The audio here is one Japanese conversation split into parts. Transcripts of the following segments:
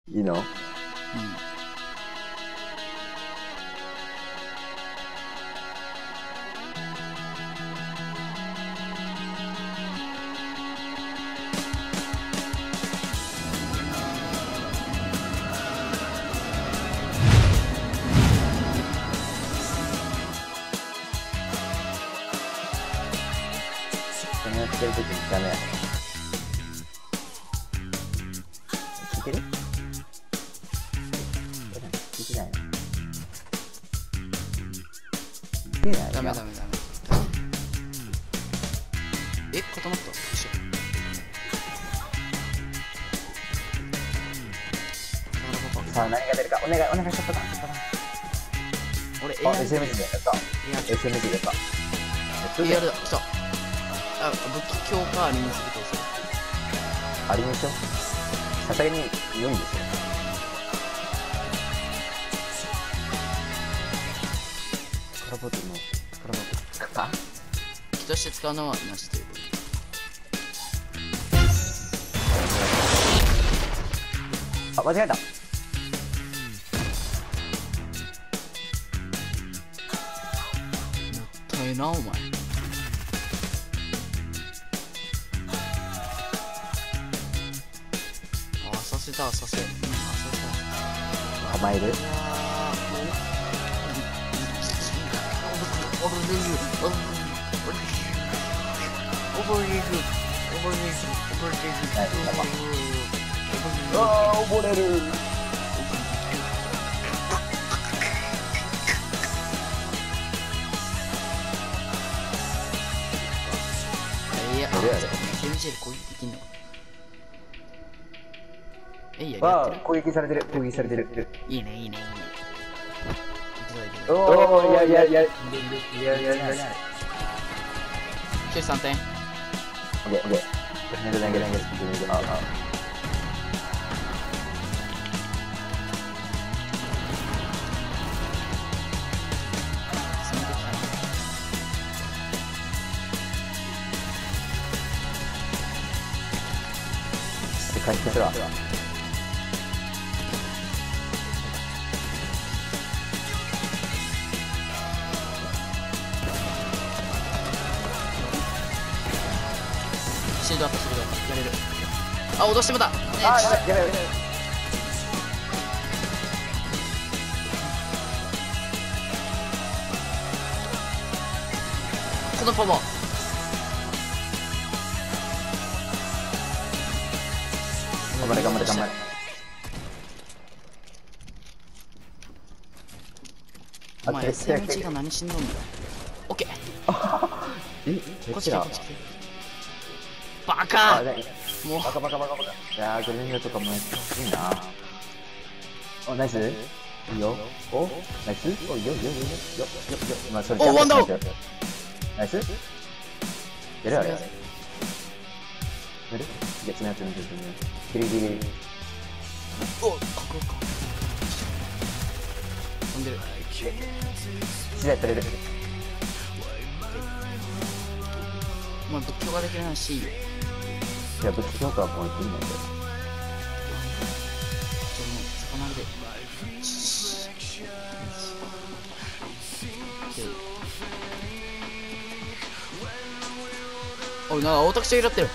いいの？それやってる時にダメやね。聞いてる？聞いてないの？聞いてないの？ ダメ。え、固まった。一緒。 さあ、何が出るか。お願いしちゃったか。 俺、 あ、SMG やった。SMG やった。 AR だ。来た。あ、武器強化アリにするとする。 ありましょう。さすがに良いですよ。カラボトの、か気として使うのはなしということで。 あ、間違えた。 もったいな、お前。させた。 構える。ああ、溺れる。 いや、SMG で攻撃できんのか。やってる。 攻撃されてる。 いいね。 おお、いや。 93点。 オッケー。回復するわ。 シールドアップやれる。あ、脅してもだ。 あ、やばい。 このポモ。 頑張れ。 お前 SMG が何しんどんだ。オッケー。こっち来て。バカ。もう。 バカ。いやー、グレネードとかもやってほしいな。お、ナイス。いいよ。お、ナイス。お、いいよ。まあ、それお、ワンダウン。 ナイス。やる。いや、爪やってる。ギリ。 お、かっこよか。飛んでる。 自在取れる。 まあ、仏教ができるなし。 いや、武器強化はもういけんないんだよ。 魚で。おい、なんかオタクちゃんいらってる。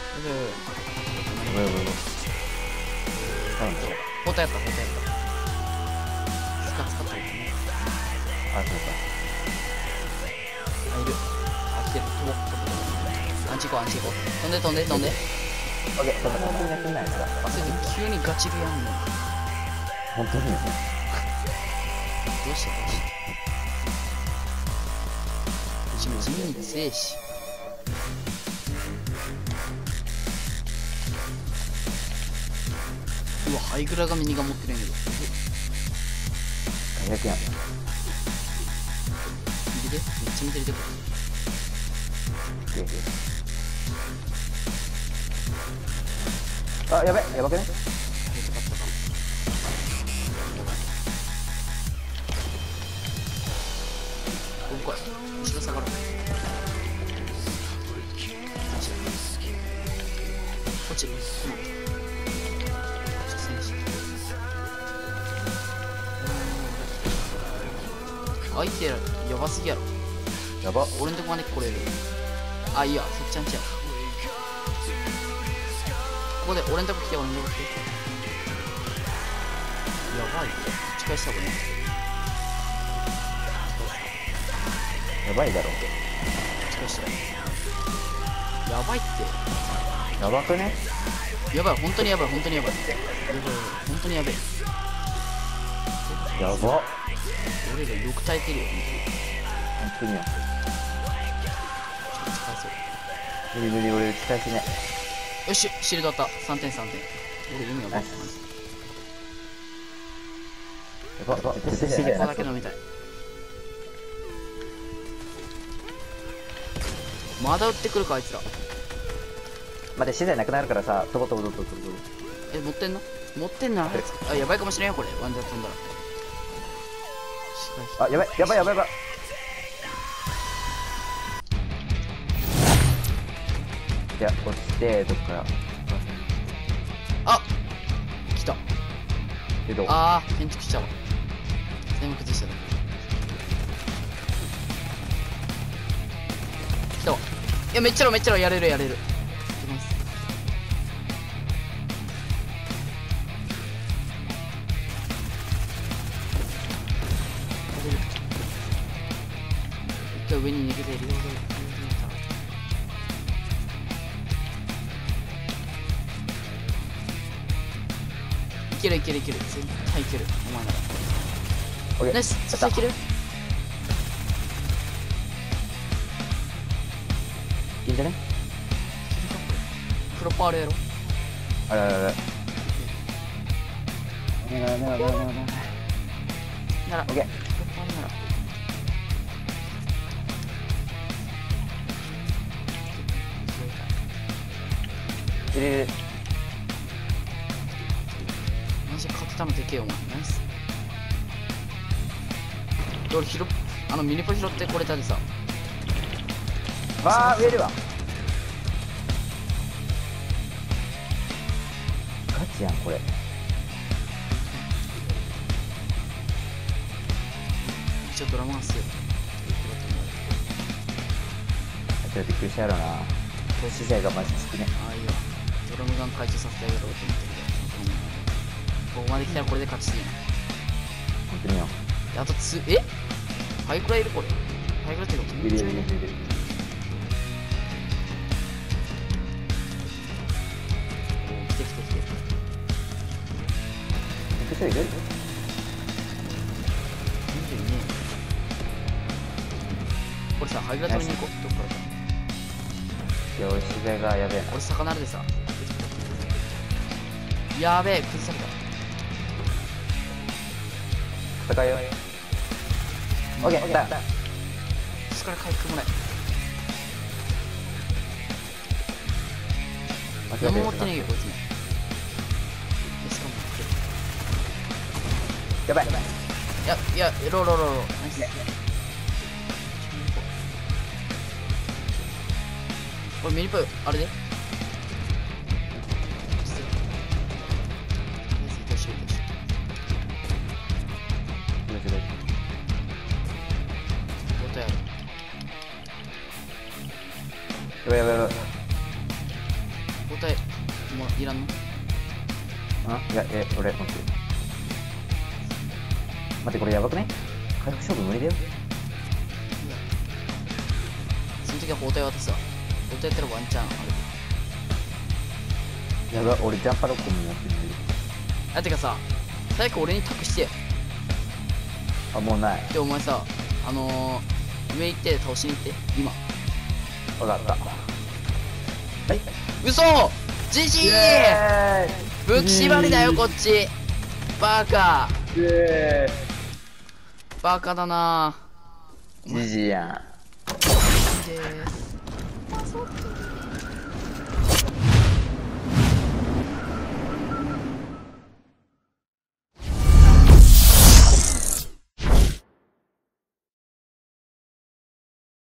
包帯やった。使った。 あ、そうか。 あ、いる。あ、来てる。アンチ行こう。飛んで。 オッケー、そんなにやってないですか。 急にガチでやんの。 本当にね。 どうした地味に強えし。うわ、ハイグラがミニガン持ってるんやけど。 最悪やん。 見て、めっちゃ見てるけど。 あ、やばくね。 ここ後ろ下がろう。こっち。 相手やばすぎやろ。 やば。 俺んとこまで来れる。あ、いいや、そっちゃんちゃう。ここで俺んとこ来て、俺んとこ来て。やばい。近いした方がいい。 やばいだろ。 近いした。やばいって。 やばくね？ やばい、本当にやばい、本当にやばい。本当にやばい。 やば。 俺らよく耐えてるよ、 本当にや。 近そう。 無理無理、俺打ち返しね。 よし、シールドあった。3点、3点。俺意味わかんない。 やば、やば、 ここだけ飲みたい。まだ撃ってくるか、あいつら。 待って、資材なくなるからさ、飛ぼう飛ぼう飛ぼう飛ぼう。 え、持ってんの？持ってんの？あ、やばいかもしれんよ、これ。ワンジャ飛んだら。 あ、やばい、やばい、やばい、やばい。じゃあ、落ちて、どっから。 あ、来た。 けど、 あー、建築したわ。全部崩しただけ。来たわ。いや、めっちゃろ、めっちゃろ、やれる、やれる。いきます。一回上に逃げてリロード。いけるいけるいける、絶対いける、お前なら。 オッケー。 ナイス、絶対いける。 いいんじゃね？ プロパールやろ。 あれあれあれ。なら。 なら、プロパールなら。 入れる。 マジ勝てたのでけえよ、お前。ナイス。で俺ミニポ拾ってこれたでさ。 わあ、植えるわ。ガチやん、これ。 一応ドラマンスよ。 ちょっとびっくりしたやろな。投資材がマジ好きね。 ああ、いいわ。ドラムガン解除させてあげろうと思ってるけど、ここまで来たらこれで勝ちすぎな。 本当によ。 であとハイクラいるこれ。ハイクラってこといるいるいるいる。 来て来て来て。 めっちゃいる？ 22。これさ、ハイクラ取りに行こう。どっからか。 よし、資材がやべえな。 俺魚あるでさ。やべえ、崩された。 戦いよ。オッケー、だ。 そこから回復もない。何も持ってねえよ、こいつも。しかもやばい。 いや、ロー。ナイス。これミニプー、あれでやばい。 交代もういらんの？ いや、俺、待って。待って、これやばくね？回復勝負無理だよ。 その時は包帯渡すわ。包帯やったらワンチャンある。 やばい、俺ジャンパロックも持ってる。 あ、てかさ、早く俺に託して。 あ、もうない。 で、お前さ、上行って倒しに行って、今。 わかった。はい。 嘘！ジジイ！武器縛りだよ、こっち。バカ。バカだな。 じじいやん。 です。